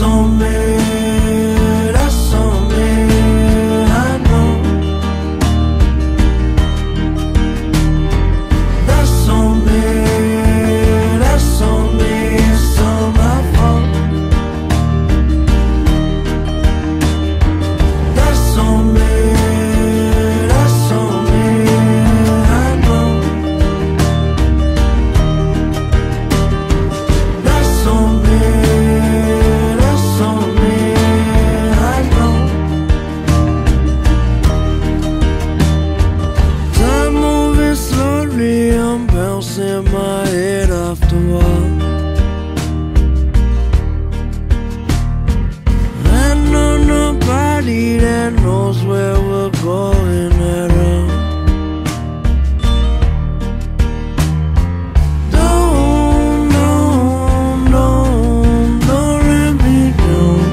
on me, that's on me, I know. That's on me, that's on me, it's all my fault. That's on me, that's on me, I know. That's on me, that's on me, I know. Time moving slowly, I'm bouncing my head off the wall. I know nobody that knows where we're going at all. Don't let me down.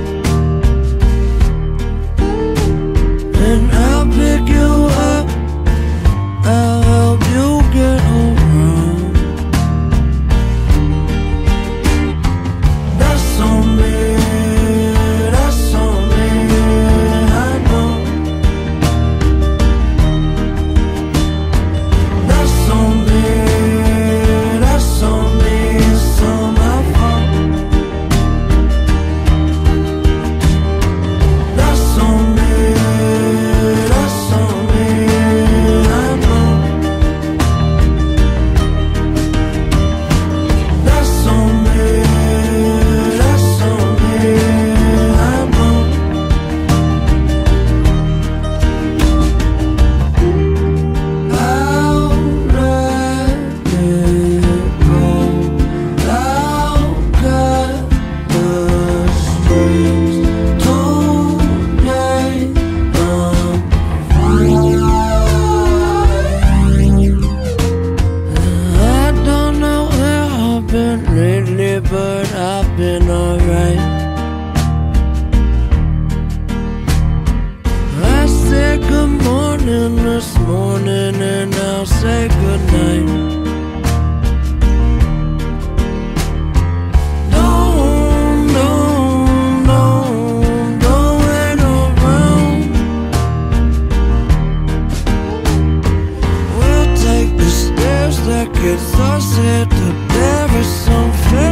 And I'll pick you up, I'll help you get around. That's on me, that's on me, I know. That's on me, that's on me, it's all my fault. That's on me, that's on me, I know. That's on me, that's on me, I know. I'll let it go. I'll cut the strings today. I don't know where I've been lately, but I've been alright. I said good morning this morning, and I'll say good night. Don't wait around. We'll take the stairs that gets us here to Paris on February.